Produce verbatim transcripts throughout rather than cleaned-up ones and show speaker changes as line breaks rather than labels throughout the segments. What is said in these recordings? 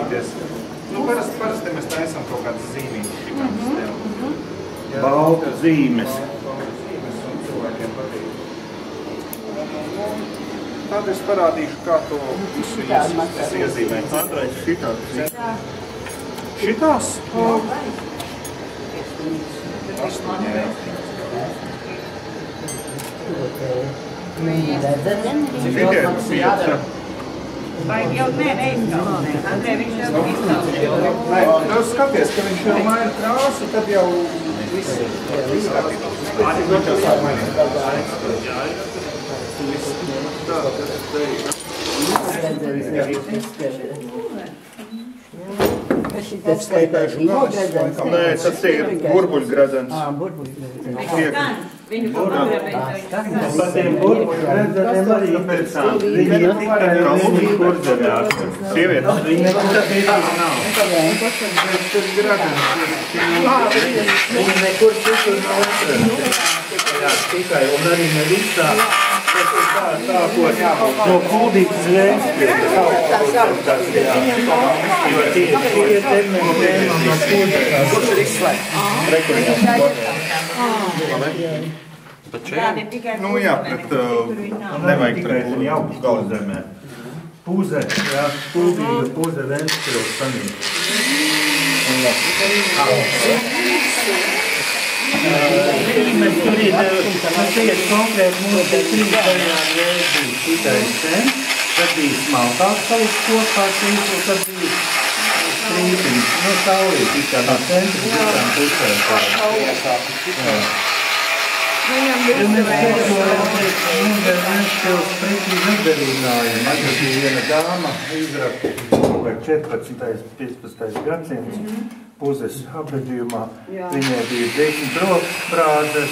iedomāties, nu, parasti, parasti mēs taisam kaut kādas zīmītas šitām stēlām.
Balta zīmes.
Balta zīmes un cilvēkiem patīk. Tad es parādīšu, kā to visu es iezīmēju.
Andrais, šitās.
Šitās? Astoņi. Cik jādara?
Vai jau nē, neizgalvē. Andrē, viņš jau izgalvē.
Nē, tu skaties, ka viņš jau maina krāsu, tad jau viss viss kārtībā. Viņš jau sāk mainīt. Tā, tas te ir.
Tas skaitēšu gāzes. Nē, tas ir burbuļgradzens.
Ā, burbuļgradzens. Viņu burbuļgradzens.
Par tiem burbuļgradzeniem arī interesanti. Viņi ir tikai kalniņu kurzemēs. Sievietes, viņi nav. Tas gradzens. Viņi nekur citur nav atrada. Tikai, un arī ne visā. Tas ir tā, tā, ko no Kuldīgas Vēnspils. Tas jā. Jo tie ir termini tēmām no Kuldīgas.
Kurš ir izslēgts?
Nu jā, pret, nevajag pret
galzemē. Puze, jā, Kuldīga, Puze, Vēnspils, sanīt. Zīmes tur ir, tas ir konkrēti mūsu trīsdaļā vēdī šitais ten, tad bija smalkāk salikts kopā šīs, un tad bija strīpiņš, nu saulīt, tikā no centra, visām pusēm. Ja mēs gatavojam pret Vēnspils pretī nedarīnājumi, tad bija viena dāma, izrakta četrpadsmitais, piecpadsmitais gadsimts, Puzes apbedījumā. Viņai bija desmit brokbrāzes,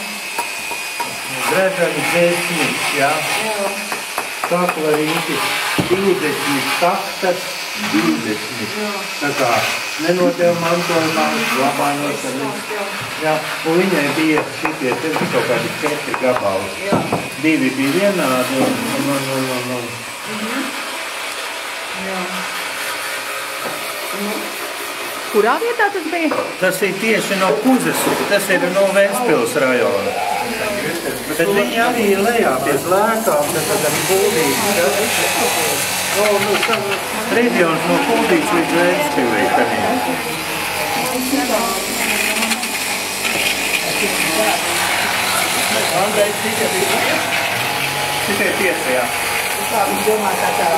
gredzeni desmit, jā. Kaklarīti divdesmit taktas, divdesmit. Tā kā nenotev mantojumā, labājos ar viņu. Jā, un viņai bija šitie, te bija kaut kādi četri gabali. Divi bija vienādi un, un, un, un, un, un.
Jā.
Kurā vietā tas bija?
Tas ir tieši no Puzes, tas ir no Vēnspils rajona. Bet viņi arī ir lejā pie Lēkām, tad arī Kuldīgas. Reģions no Kuldīgas līdz Vēnspilī. Andrei, šitie bija? Šitie tiesa, jā.
Kā viņš domā tā tā?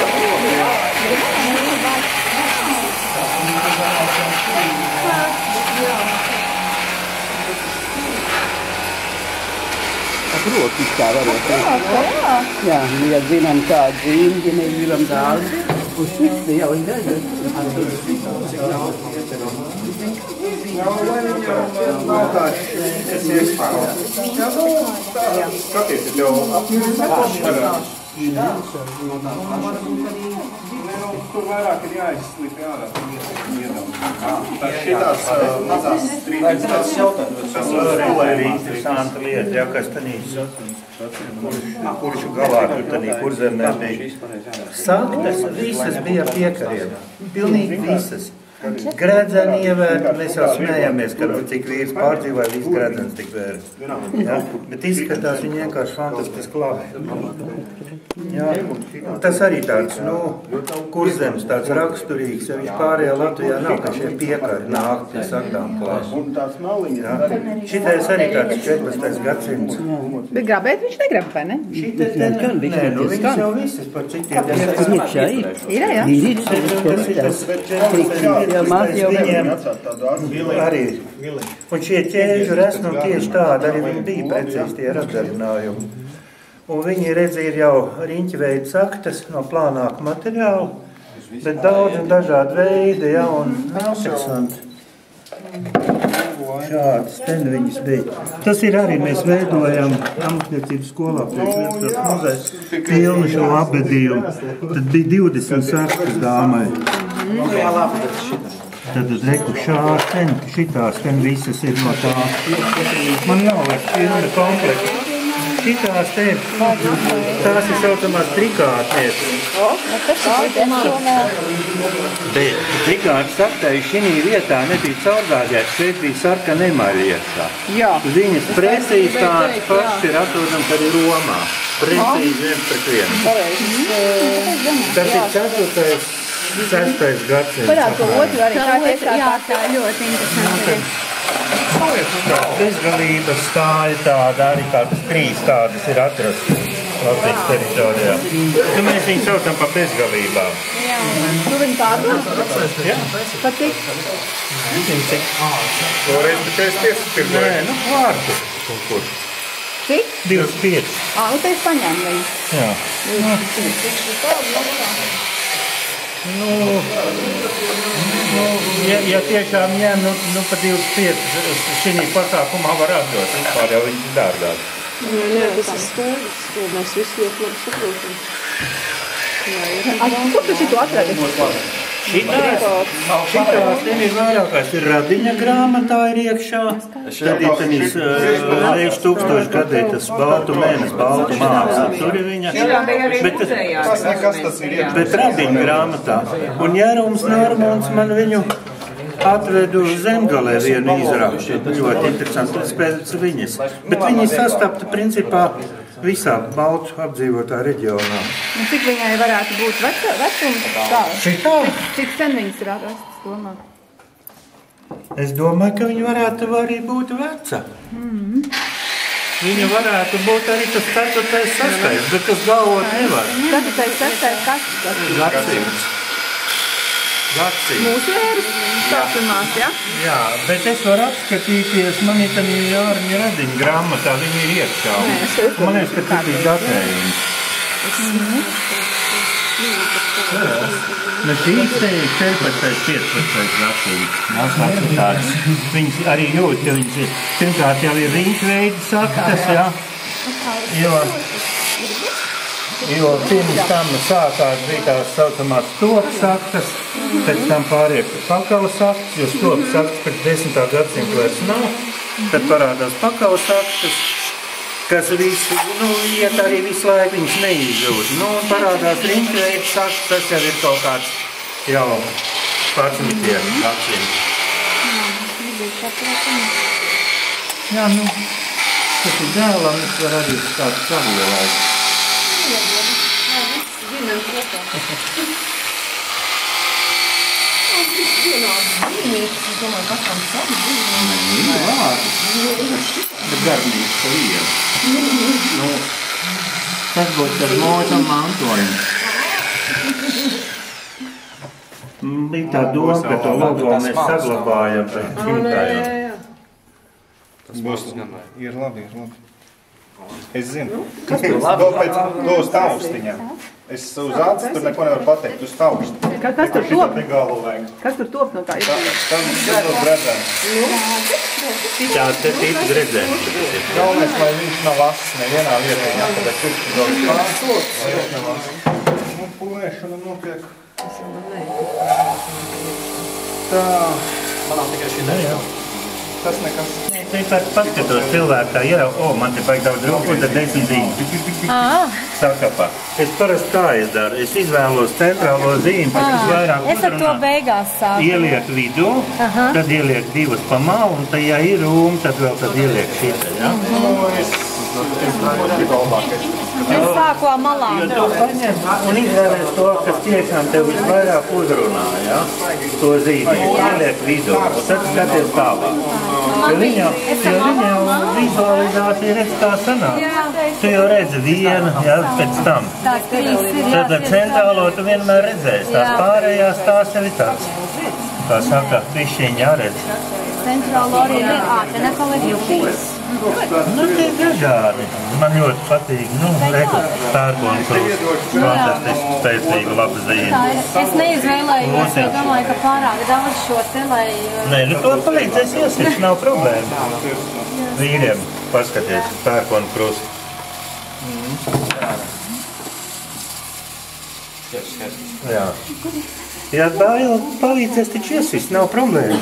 Rokas kā varētu teikt. Jā, ja zinām kādu zīmi, ja nezinām daudz, uz šis jau ir gaidas.
Nav tā, kas iespējams. Skaties, jau apmierināts. Tur vairāk ir jāizslīp ārā. Šitās mazās strīdības.
Tas vēl ir interesanta lieta, ja, kas tanīs, kurš galā tur tanī kurzemē bija. Saktas visas bija piekariem. Pilnīgi visas. Gredzeni ievērt, mēs jau smējamies, ka cik vīrs pārdzīvoja, viss gredzens tik vērt. Ja? Bet izskatās viņi vienkārši fantastiski labi. Ja? Tas arī tāds, nu, kurzems tāds raksturīgs, ja viņš pārējā Latvijā nav, ka šie piekari nāk pie saktām klāsu. Ja? Šitais arī tāds četrpadsmitais gadsimts.
Bet grabēt viņš negrab, vai ne?
Šitais, nē, nu, viņas jau visas par citiem.
Tas iekšā ir.
Ir, jā?
Ir,
Tas ir tas četrpadsmitais.
Jā, maz jau
viņiem arī. Un šie ķēžu resnumi tieši tādi, arī viņi bija precīzi tie atdarinājumi. Un viņi redzēja jau riņķveida saktas no plānāka materiāla, bet daudz un dažādi veidi, ja, un interesanti. Šādas ten viņas bija. Tas ir arī, mēs veidojam amatniecības skolā priekš Vēnspils muzejs pilnu šo apbedījumu. Tad bija divdesmit saktas dāmai. Tad uz reku šās, ten, šitās, ten visas ir no tā. Man nav vairs pilna komplekta. šitās te ir, tās ir saucamās trikātnes. Bet trikātas saktēji šī vietā nebija caurgādēts, šeit bija sarkana emaļa iekšā. Viņas precīzi tādas pašas ir atrodams arī Romā. Precīzi viens pret vienu. Tas ir ceturtais, sestais gadsimts.
Parād to otru arī.
Tā otra, jā, tā ļoti interesanti.
Bezgalības stāja tāda, arī kādas trīs tādas ir atrastas Latvijas teritorijā. Nu, mēs viņu saucam par bezgalībām.
Jā. Tu viņu pārdod?
Jā.
Pat cik?
Nezinu, cik.
Toreiz tikai es tiesu pirmoju.
Nē, nu, vārdu. Kur?
Cik?
divdesmit pieci.
Ā, nu te es paņēmu viņu.
Jā. Nu, nu, ja, ja tiešām ņem, nu, nu pa divdesmit pieci šī pasākumā var atdot, vispār jau viņš ir dārgāk.
Nē, nē, tas ir skaidrs, to mēs visi ļoti labi saprotam.
Kur tu šito atradi?
Šitās, šitās tiem ir vairākās, ir Radiņa grāmatā ir iekšā, tad ir tenīs reiz tūkstoši gadētas baltu mēnes, baltu māksla, tur ir viņa, bet,
Tas nekas tas ir iekšā.
bet Radiņa grāmatā, un Jērums Normons man viņu atvedu Zemgalē vienu izrakstu, ļoti interesanti, pēc viņas, bet viņi sastapta principā visā baltu apdzīvotā reģionā.
Un cik viņai varētu būt veca, vecums? Tā.
Šitā?
Cik sen viņas ir atrastas, domā?
Es domāju, ka viņa varētu arī būt veca. Mm. Viņa varētu būt arī tas ceturtais, sastais, bet tas galvot nevar.
Ceturtais, sestais, kas?
Gadsimts. Gadsimts.
Mūsu ēras sākumās, ja?
Jā, bet es varu apskatīties, man ir tad Jārņa Radiņa grāmatā, viņa ir iekšā. Man liekas, ka tas ir datējums. Nu, šīs te ir četrpadsmitais, piecpadsmitais gadsimts. Mākslās ir tādas. Viņas arī jūt, ka viņas ir, pirmkārt jau ir riņķveidi saktas, jā. Jo, jo pirms tam sākās bija tās saucamās stopu saktas, pēc tam pāriek pakalu saktas, jo stopu saktas pēc desmitā gadsimta vairs nav. Tad parādās pakalu saktas, kas visu, nu, iet arī visu laiku viņas neizjūt. Nu, parādās riņķveidi saktas, tas jau ir kaut kāds jau pārsmitie gadsimti. Jā, nu, tas ir dēlam, es varu arī tāds savielēt. Bet garbnīgs pa vienu. Nu, tas būtu ar mūžam mantojums. Bija tā doma, ka to logo mēs saglabājam pēc cimtājiem.
Tas būs, ir labi, ir labi. Es zinu. Kas tur labi? Pēc tos taustiņām. Es uz acis tur neko nevaru pateikt, uz taustu.
Kas, kas tur top?
Galvāk.
Kas tur top no tā ir?
Tam ir uz redzēm.
Tā te tīpa redzēm.
Galvenais, lai viņš nav lasis nevienā vietiņā, tad es tur daudz pārsot. Nu, pulēšana notiek. Tā.
Manām tikai šī neļā.
Tas nekas.
Es paskatos cilvēku tā ierau, o, man te vajag daudz roku, tad desmit zīmi. Sakapā. Es parasti tā izdaru. Es izvēlos centrālo zīmi, pēc vairāk
Es ar to beigās sāku.
ieliek vidū, tad ieliek divas pa malu, un tajā ir rūma, tad vēl tad ieliek šita, ja?
Es sāku ar malām.
Jo to paņem un izvēlēs to, kas tiešām tev visvairāk uzrunā, ja? To zīmi, ieliek vidū, un tad skaties tālāk. Jo viņa, jo viņa jau vizualizācija redz tā sanāk. Tu jau redzi vienu, ja, pēc tam.
Tās trīs ir, jā,
Tad ar centrālo tu vienmēr redzēsi, tās pārējās tās jau ir tāds. Kā saka, pišķiņi jāredz.
centrālo arī ir, ā, te nepaliek trīs.
Nu, tie ir dažādi. Man ļoti patīk, nu, reku pērkonu krūst. Fantastiski, spēcīga, laba zīme.
Tā ir, es neizvēlējos, jo domāju, ka pārāk daudz šo te, lai...
Nē, nu, to palīdzēs iesist, nav problēma. Vīriem paskaties, pērkonu krūst. Jā. Ja baila palīdzēs, taču iesist, nav problēma.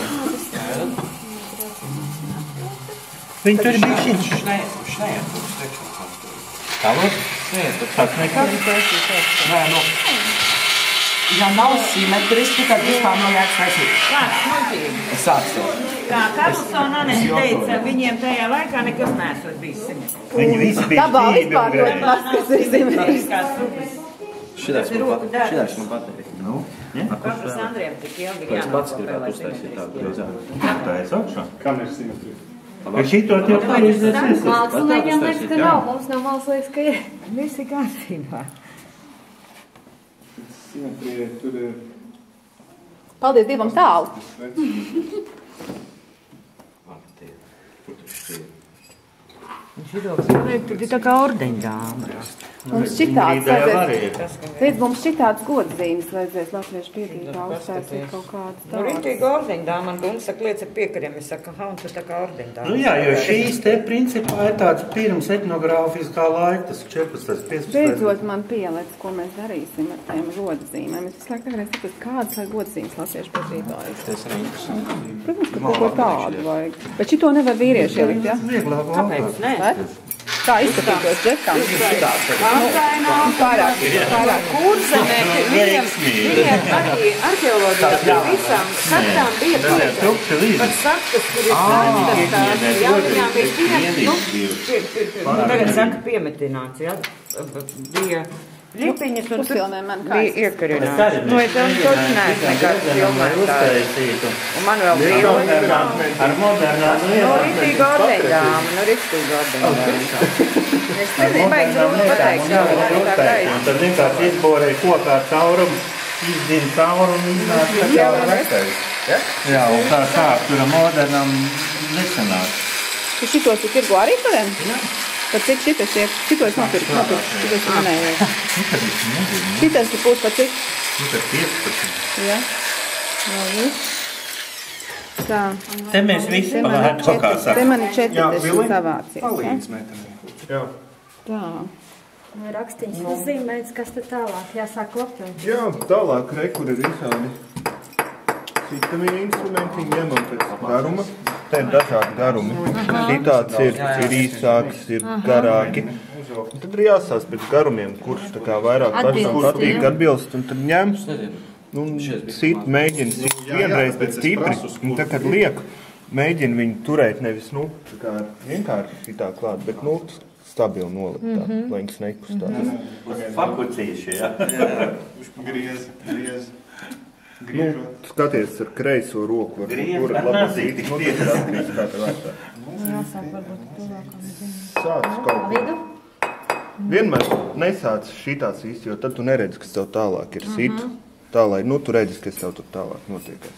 Viņi tur bija šī. Tālāk? Tas nekas? Nē, nu.
Ja nav simetriski, tad vispār nav jāatsvaisīt.
Kāds muļķīgi?
Es sākšu.
Kā Karlsona Anese teica, viņiem tajā laikā nekas nesot bijis simetrisks.
Viņi visi bija
Dabā
stīvi
vispār
un
ļoti
greji.
maz, kas ir simetrisks.
Šitais man patīk. Šitais man patīk.
Nu, ja?
Kāpēc Andriem tik ilgi
Es pats
jānokopē,
gribētu
lai
uztaisīt tādu
simetriski?
grozājumu.
Tā es augšā.
Kam ir simetrija?
Bet šito tev palīdzēs.
Māksliniekam liekas, ka nav, mums nav mākslas liekas, ka ir.
Visi kārtībā.
Simetrija tur ir...
Paldies Dievam tālu.
Šito projektu ir tā kā ordeņdāma.
Mums šitāds vajadzēs, redz, mums šitāds godzīmes vajadzēs latviešu piedīgā uztaisīt kaut kādas
Nu, rītīgi ordeņdāma, man Gunts saka, liec ar piekariem, es saku, ha, un tu tā kā ordeņdāma.
Nu jā, jo šīs te principā ir tāds pirms etnogrāfiskā laika, tas četrpadsmitais, piecpadsmitais.
Beidzot man pielec, ko mēs darīsim ar tiem godzīmēm. Es visu laiku tagad saprast, kādas vai godzīmes latviešu piedīgā. Protams, ka kaut ko tādu vajag. Bet šito nevar vīrieši ielikt, ja?
Vieglāk
Kāpēc? Nē.
Kā izskatītos džekām? Pārāk, pārāk.
Kurzemē, viņiem, viņiem arī arheoloģijā visām saktām bija pieļaut. Pat saktas, kur ir saktas, tās, jā, viņām bija piemetināts, nu, pie, pie, pie, nu, tagad saka piemetināts, jā, bija lipiņas un tur bija iekarināts. Nu, es jau toč neesmu nekāds filmētājs. Un man vēl bija
ar modernām
Nu, rītīgi ordeņdāma, nu, rītīgi ordeņdāma. Es nezinu, baigs rūti pateikt, kā viņa tā gaisa.
Un tad vienkārši izborēja kokā caurumu, izdina caurumu, iznāk tā kā vektais. Jā, un tā sāk tur ar modernām nesanāk.
Tu šito tu tirgo arī tādiem? Pat cik šitas ir? Šito es nopirku, nopirku, šito es minēju. Šitas tu būs pat cik?
Šitas piecpadsmit.
Jā. Jā, viss. Tā.
Te mēs visi palētu, kā saka.
Te man ir četrdesmit savācies.
Palīdz metam. Jā.
Tā.
Rakstiņš uzzīmēts, kas tad tālāk jāsāk klapēt.
Jā, tālāk rekur ir visādi citamie instrumenti, ņemam pēc garuma. Te ir dažādi garumi. Šitāds ir, ir īsāks, ir garāki. Un tad ir jāsās pēc garumiem, kurš tā kā vairāk patīk atbilst, un tad ņem. Nu, sit, mēģina sit vienreiz pēc stipri, un tā, kad liek, mēģina viņu turēt nevis, nu, tā kā vienkārši šitā klāt, bet, nu, stabili nolikt tā, lai viņas nekustās.
Fakucīši, jā.
Griez, griez. Nu, skaties ar kreiso roku, var tur labāk zīti, nu, tas ir atkrīst tā tā vērtā.
Jāsāk varbūt tuvākam.
Sāc kaut ko. Vienmēr nesāc šitās īsti, jo tad tu neredzi, kas tev tālāk ir sit. Tā, lai, nu, tu redzi, kas tev tur tālāk notiekās.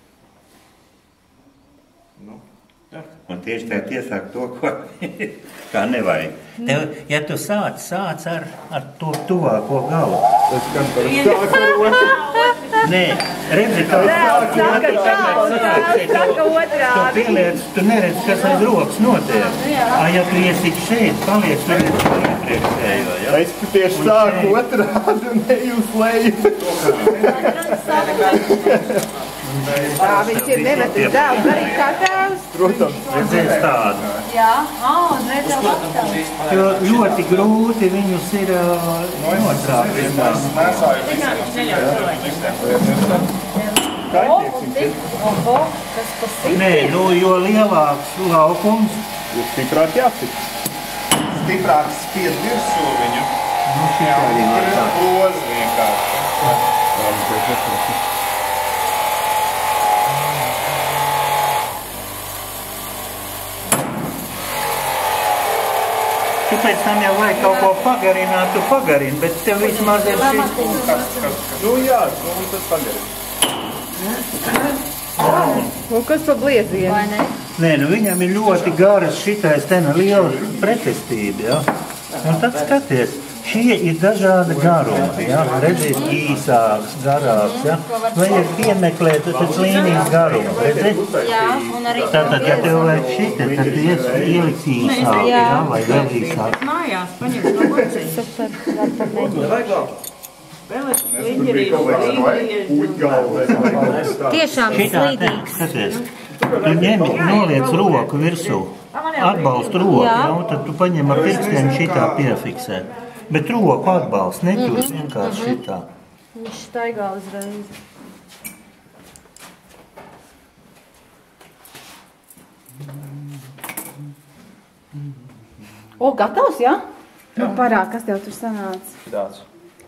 Un tieši tā iesāk to, ko kā nevajag. Tev, ja tu sāc, sāc ar, ar to tuvāko galu.
Es gan par sāku ar otru.
Nē, redzi, tu sāku otrādi. Tu pieliec, tu neredzi, kas aiz rokas notiek. Ja tu iesi šeit, paliec, tu redzi, tu iepriekšējo.
Es tieši sāku otrādi un eju uz leju.
Tā, viņš ir nevetis dēls, arī kā tēvs.
Protams.
Redzies tādu.
Jā, ā, uzreiz jau laptām.
Jo ļoti grūti viņus ir notrākt.
Oho, kas pa siti?
Nē, nu, jo lielāks laukums.
Jo stiprāk jāsit. Stiprāk spied virsū viņu.
Nu, šī arī
ir tā. Rozi vienkārši.
Tu pēc tam jau vajag kaut ko pagarināt, tu pagarini, bet tev vismaz ir šī...
Nu jā, nu tas pagarina.
Un kas pa bliezienu?
Vai ne?
Nē, nu viņam ir ļoti garas šitais ten liela pretestība, ja? Un tad skaties, šie ir dažādi garumi, ja? Redziet, īsāks, garāks, ja? Vajag piemeklēt pēc līnijas garumu, redziet?
Jā, un arī...
Tātad, ja tev vajag šite, tad tu ieliks īsāk, ja? Vai vēl īsāk?
Mājās, paņemt no gociņas.
Super, var pat mēģināt.
Vēlēt līņģerību,
Tiešām
Šitā, te,
slīdīgs.
skaties, tu ņemi, noliec roku virsū atbalstu roku, jau, tad tu paņem ar pirkstiem šitā piefiksē. Bet roku atbalstu, netur vienkārši šitā.
Viņš staigā uzreiz.
O, gatavs, jā? Nu, parād, kas tev tur sanāca?
Tāds.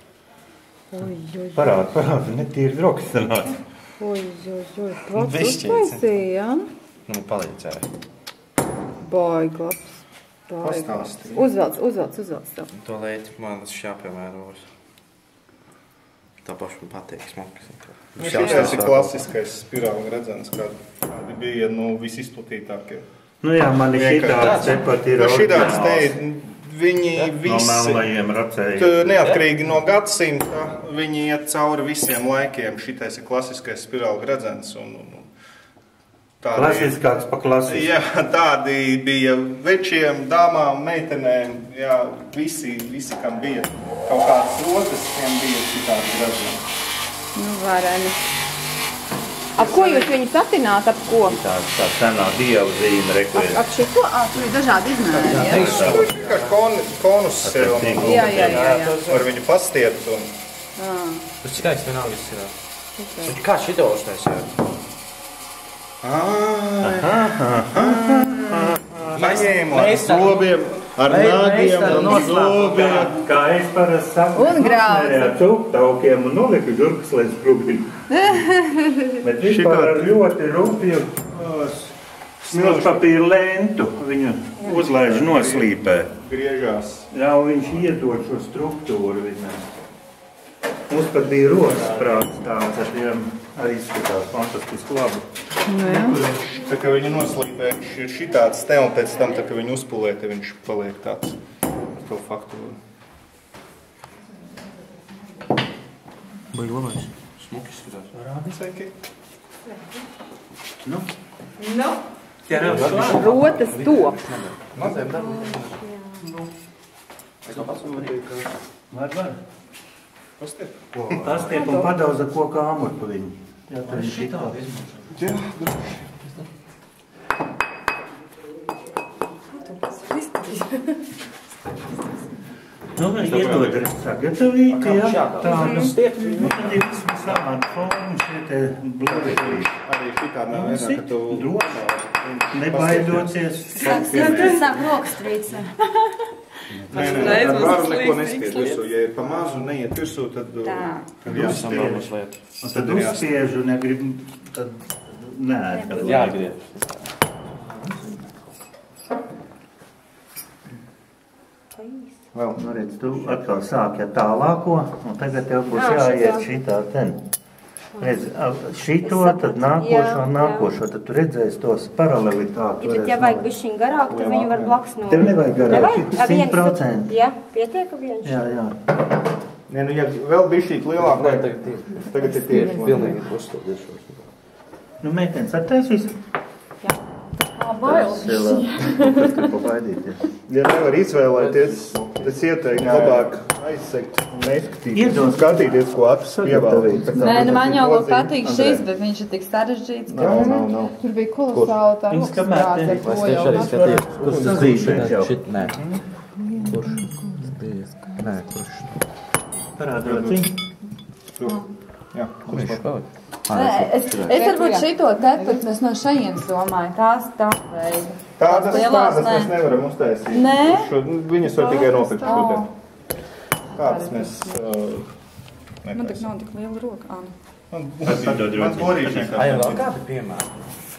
Parād, parād, netīri droks sanāca.
Oj, oj, oj, klats uztaisīja, jā?
Nu, palīdzēja.
Baigi labs. Baigi labs. Uzvelc, uzvelc, uzvelc tev.
To leiti man tas jāpiemēros. Tā paši man patīk smokas.
Šitais ir klasiskais spirāli redzens, kādi bija, nu, visizplatītākie.
Nu jā, man ir šitāds tepat ir
oriģināls. Šitāds te, viņi visi,
no melnajiem racējiem.
Neatkarīgi no gadsimta, viņi iet cauri visiem laikiem. Šitais ir klasiskais spirāli redzens. Un, un, tādi,
klasiskāks pa klasisku.
Jā, tādi bija večiem, dāmām, meitenēm, jā, visi, visi, kam bija kaut kādas rotas, tiem bija šitādi redzens.
Nu, vareni. Ap ko jūs viņu satināt, ap ko?
Tāds tā senā dievu zīme reklēja.
Ap šito? Ā, tur ir dažādi izmēri, jā?
Tur ir kā konus sev.
Jā, jā, jā, jā.
Var viņu pastiept un...
Tas cik aiz vienalga izsirā? Kā šito uztaisīja?
Paņēmu ar zobiem, ar nāgiem un zobiem.
Kā es parasti saku,
un grauzi.
Ar cūktaukiem un noliku žurkas līdz krupinu. Bet vispār ar ļoti rupju smilšpapīru lentu viņu uzlaiž noslīpē.
Griežās.
Jā, un viņš iedod šo struktūru viņam. Mums pat bija rokas prāts tāds, ar tiem arī izskatās fantastiski labi.
Nu, jā.
Tā kā viņu noslīpē, viņš ir šitāds te, un pēc tam, tā kā viņu uzpulē, te viņš paliek tāds ar to faktūru.
Baigi labais. Smuki skatās.
Sveiki.
Nu?
Nu?
Rotas top.
Mazēm darbu.
Es no pats un patīk.
Var, var.
Pastiep.
Pastiep un padauza koku āmuru pa viņu. Jā, tā ir šitā.
Jā, droši.
Nu, iedod sagatavīti, jā, tādu. Nu, tad ir vismaz samāda forma, šie te blūdekļi.
Arī šitā nav vienā, ka tu...
Droši, nebaidoties.
Sāk rokstrīcē.
Nē, nē, ar varu neko nespied virsū. Ja ir pa mazu, neiet virsū, tad... Tad jāspiež.
Un tad uzspiež un negrib, tad neēd.
Jāgrib.
Vēl, nu redz, tu atkal sāki ar tālāko, un tagad tev būs jāiet šitā ten. Redz, šito, tad nākošo, nākošo, tad tu redzēsi tos paralelitāti.
Ja tad, ja vajag bišķiņ garāk, tad viņu var blaks no...
Tev nevajag garāk, simt procenti.
Jā, pietiek viens.
Jā, jā.
Nē, nu, ja vēl bišķīt lielāk, tagad ir tieši.
Pilnīgi uzstādīšos.
Nu, meitenes, attaisīs?
Jā. Tā bailis.
Tas, ka pabaidīties.
Ja nevar izvēlēties, tas ieteikti labāk aizsekt un neskatīt. Skatīties, ko acis pievēlīt.
Nē, nu man jau vēl patīk šis, bet viņš ir tik sarežģīts.
Nav, nav, nav.
Tur bija kolosāli tā roksprāts ar to jau.
Kurš tas zīmēs jau?
Šit, nē. Kurš? Nē, kurš?
Parādot viņu.
Jā,
kurš vēl?
Es, es varbūt šito tepēt, mēs no šajienes domāju, tās tā veida.
Tādas, tādas mēs nevaram uztaisīt.
Nē?
Viņas var tikai nopirkt šodien. Tādas mēs...
Man tik nav tik liela roka, Anu.
Man borīšana.
Ai, vēl kādi piemēri?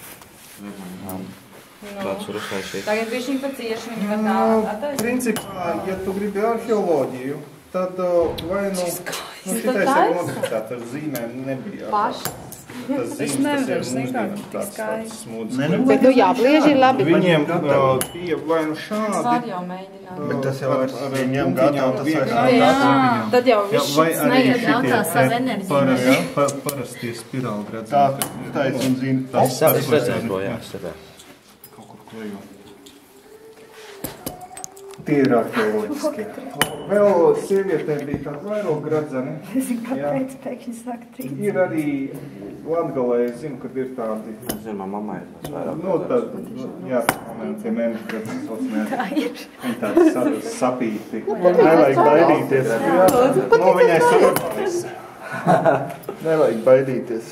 Tāds var uztaisīt.
Tagad bija šī pa cieši, viņi var tā attaisīt.
Principā, ja tu gribi arheoloģiju, tad vai nu... Nu, šitais jau modificēt ar zīmēm nebija.
Paši.
Tas zīmes, tas ir mūsdienas tāds, tāds smūdis.
Bet nu jāblieš ir labi.
Viņiem bija vai nu šādi.
Var jau mēģināt.
Bet tas jau ar viņiem gatavu, tas vairs
nav gatavu. Tad jau viss šis neiet
jautā savu enerģiju.
Parastie spirāli redz. Tā, tā ir un zina.
Es redzēju to, jā, es redzēju.
Kaut kur klejo. Tie ir arheoloģiskie. Vēl sievietē bija tāda vairāk gradzeni.
Nezinu, kāpēc pēkšņi saka trīs.
Ir arī Latgalē, es zinu, kad ir tādi...
Es zinu, man mammai ir tas vairāk.
Nu, tad, jā, man tie mēneši gradzeni sauc mēneši.
Tā ir.
Viņi tādi sapīti. Nevajag baidīties. Nu, viņai sagatavojas. Nevajag baidīties.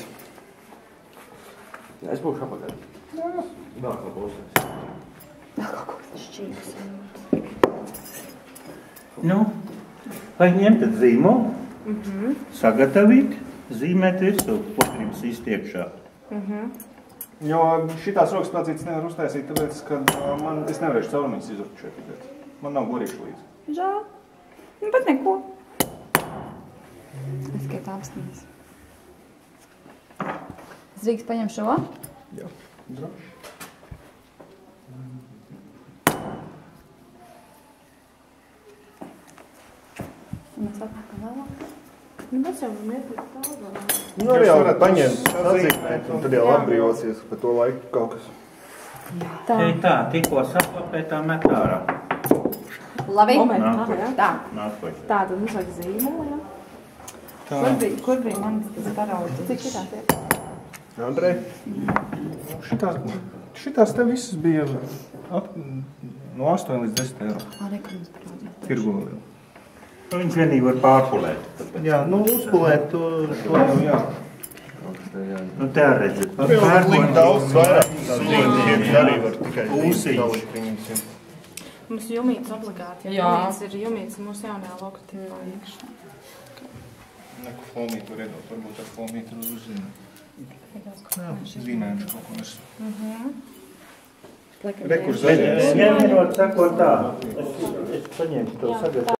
Es būšu apakaļ. Vēl kaut ko uzsāks.
Vēl kaut ko šķīgs.
Nu, vai ņemt tad zīmolu,
Mhm.
sagatavīt, zīmēt virsū, ko gribas iztiekšā.
Mhm.
Jo šitās rokas placītas nevar uztaisīt, tāpēc, ka man, es nevarēšu caurumiņas izrukt šeit. Man nav gorīšu līdzi.
Žēl. Nu, bet neko. Es tikai tā apstīties. Es drīkst paņem šo?
Jā, droši.
Mēs atpakaļ vēlāk.
Nu, mēs jau varam iepirkt tādu.
Nu, arī jau paņemt, atzīmēt, un tad jau atbrīvosies pa to laiku kaut kas.
Tā.
Ei tā, tikko saklapē tā met ārā.
Labi.
Nāk,
Tā.
nāk, vai.
Tā, tad mums vajag zīmolu, jā?
Tā.
Kur bija, kur bija manis tas paraudzes? Cik šitās ir?
Andrej, šitās, šitās te visas bija ap, no astoņi līdz desmit eiro.
Ā, nekur mums parādīt.
Tirgu.
Viņš vienīgi var pārpulēt.
Jā, nu uzpulēt to, to jau jā.
Nu, tā redzat.
Tur jau var likt daudz vairāk. Zīmēt arī var tikai
Ūsiņš.
Mums jumīts obligāti.
Jā.
Jumīts ir jumīts mūsu jaunajā logotipā iekšā.
Neku fomītu var iedot, varbūt ar fomītu uzzīmēt. Jā, zīmēt kaut ko nes. Rekur zaļais.
Ņemot, sakot tā, es, es paņemšu to sagatavotu.